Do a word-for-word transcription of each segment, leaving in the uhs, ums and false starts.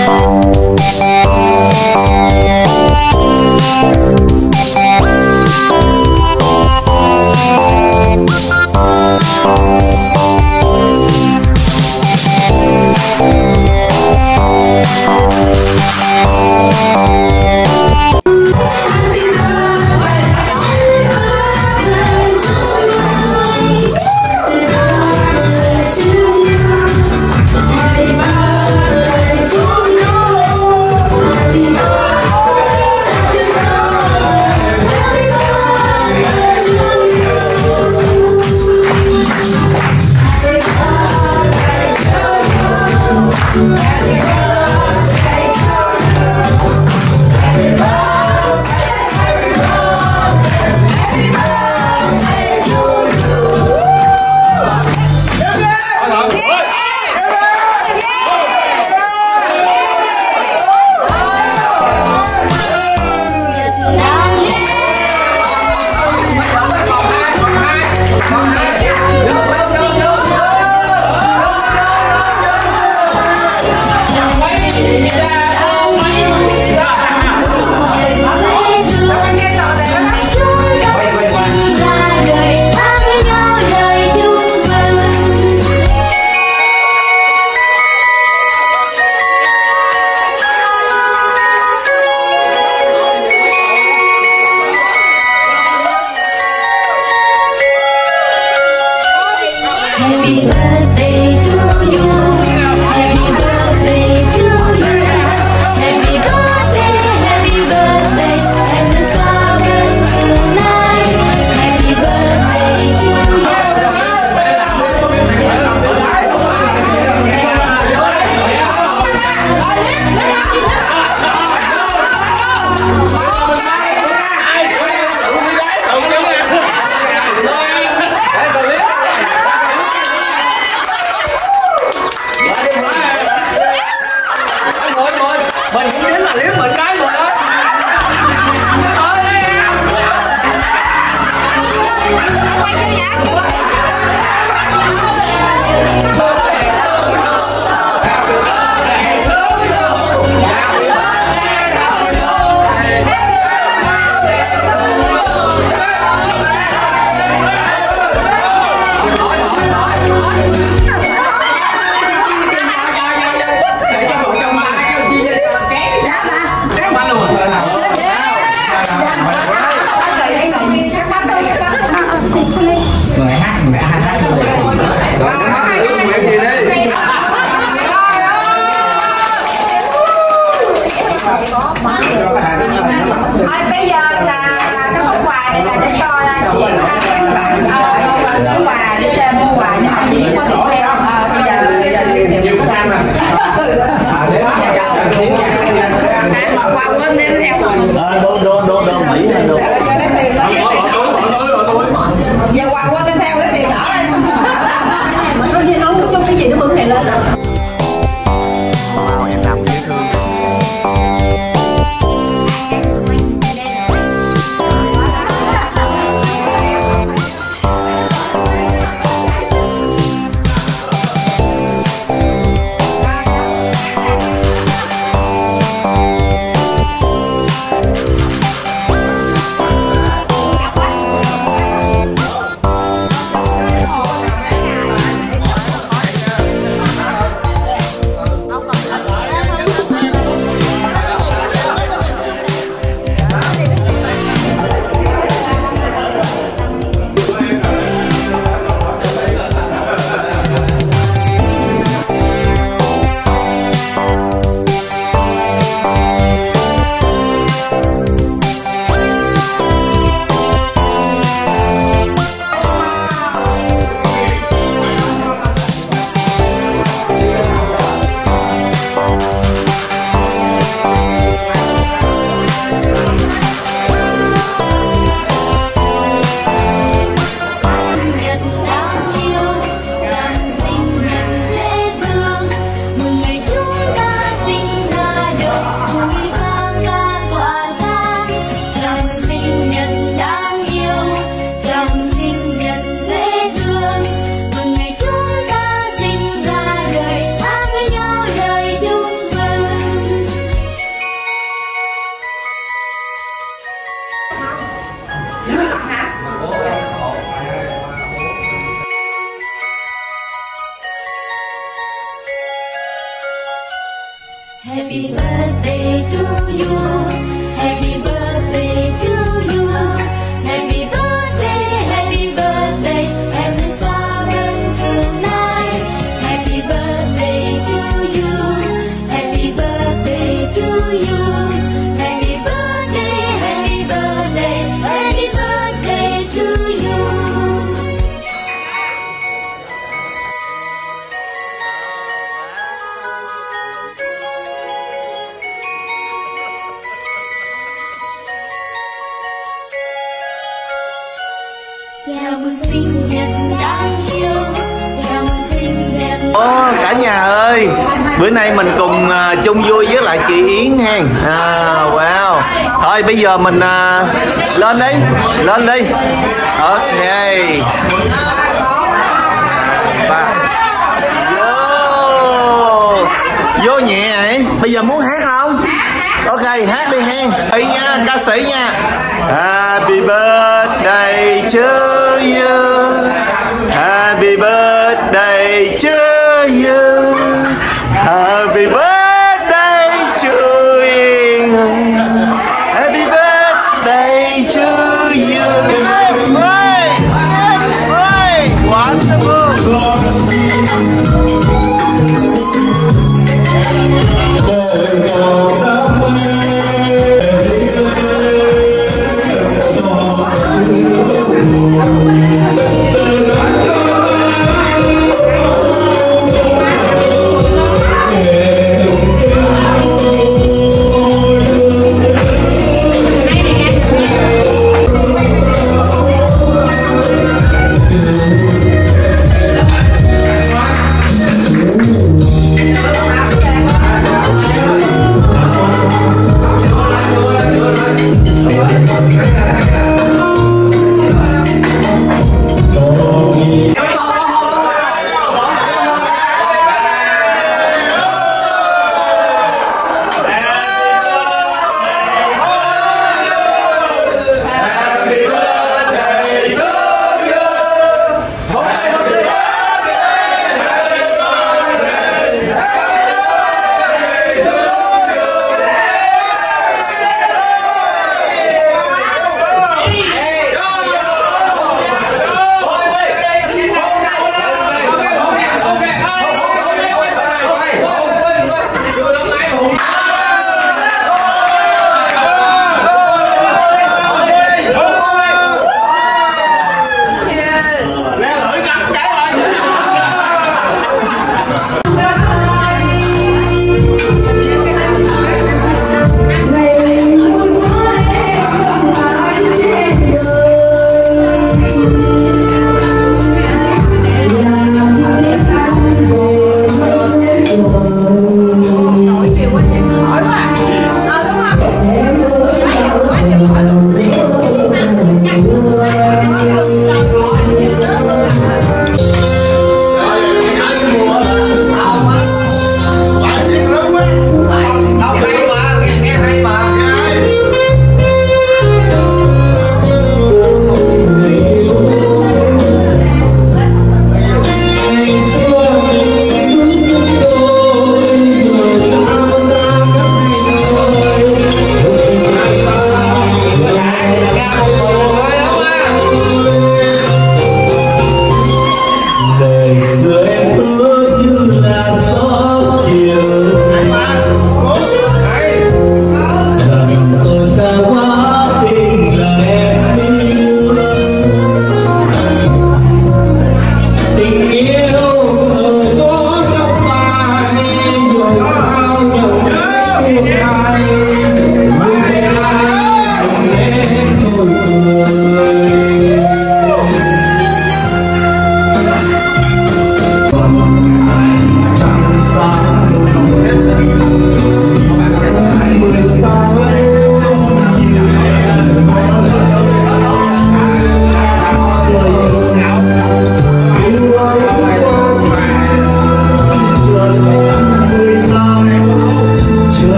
Happy birthday to you. Happy birthday to you. Happy birthday, happy birthday, and the star burn tonight. Happy birthday to you. Mình cũng chính là liếm mình cái rồi đó. Bây giờ là cái món quà này là để cho chị các bạn mua quà để cho mua quà cho anh chị có thể theo. Bây giờ nhiều cái ăn nè. Quà quên đem theo rồi. Đô đô đô đô Mỹ hay đô. Giờ quà quên đem theo cái tiền đỡ lên. Nó chỉ nấu trong cái gì nó bưng này lên rồi. Happy birthday to you. Happy birthday to you. Happy birthday, happy birthday, and the star burn tonight. Happy birthday to you. Happy birthday to you. Happy birthday, happy birthday, happy birthday to you. Chào mừng sinh nhật đáng yêu. Chào mừng sinh nhật. Ô, cả nhà ơi, bữa nay mình cùng uh, chung vui với lại chị Yến hen. À, wow. Thôi bây giờ mình uh, lên đi, lên đi. Ok. Ba. Vô. Vô nhẹ vậy. Bây giờ muốn hát không? Ok, hát đi hen. Ý nha, ca sĩ nha. Happy birthday to you. Happy birthday to you. Happy birthday to you. Happy birthday to you. Right, right, wonderful.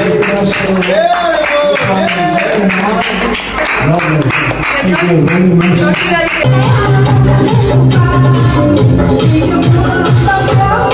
Thank you very much.